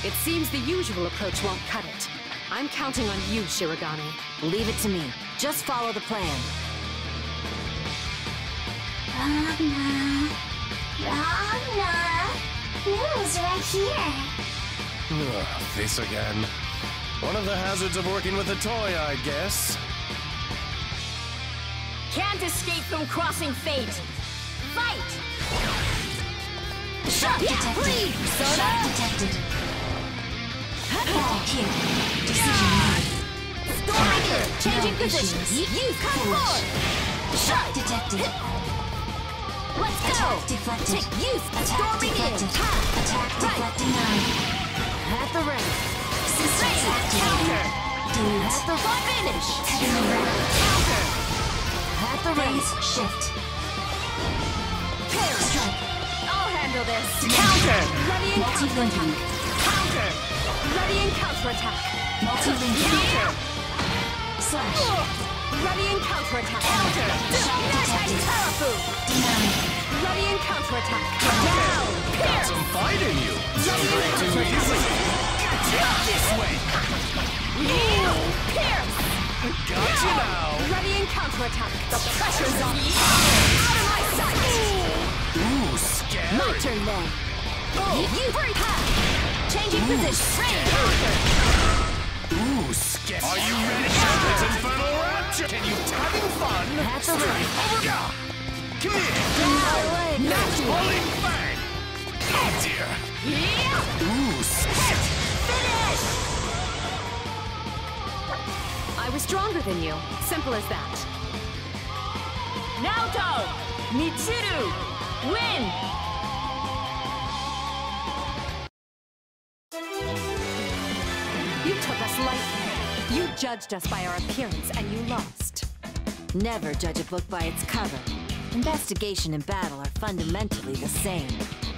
It seems the usual approach won't cut it. I'm counting on you, Shirogane. Leave it to me. Just follow the plan. Ragnar! Noodle's right here. This again. One of the hazards of working with a toy, I guess. Can't escape from crossing fate. Fight! Shock detected. Please, Shock Soda! detected. Double kill. Decision made. Storming! Changing No position. issues. You come Foolish. forward! Shock detected. Let's go! Attack deflected. Take use! Attack Storming deflected. in! Ha! Attack deflecting nine. At the ring. Systems activated. Counter! Do it. At the finish! Heavenly wrap. Counter! At the ring. Phase shift. Parry! Strike. I'll handle this! Counter! Ready and Multi-link. counter! Ready and counterattack! Multi-link. Counter! Slash. Ready and counterattack! Counter! Shock detected. Tarafu! Denied. Ready and counterattack! Counter. Down! Got Pierce! some fight in you. Ready and Too counterattack! easy. This way. Pierce! Got you now. Ready and counterattack! The pressure's on! Out of my sight! Ooh, My scary. turn then! You hurry! Ha! Changing Ooh, position! Ready! scary. Counter! Ooh, scary. Are you ready? It's infernal rapture. Can you having fun? At the ring. Over. Come here. Match you! Pulling bang. Oh dear. Yeah! Ooh, scary. Finish! I was stronger than you. Simple as that. Naoto! Mitsuru! Win! You took us lightly. You judged us by our appearance, and you lost. Never judge a book by its cover. Investigation and battle are fundamentally the same.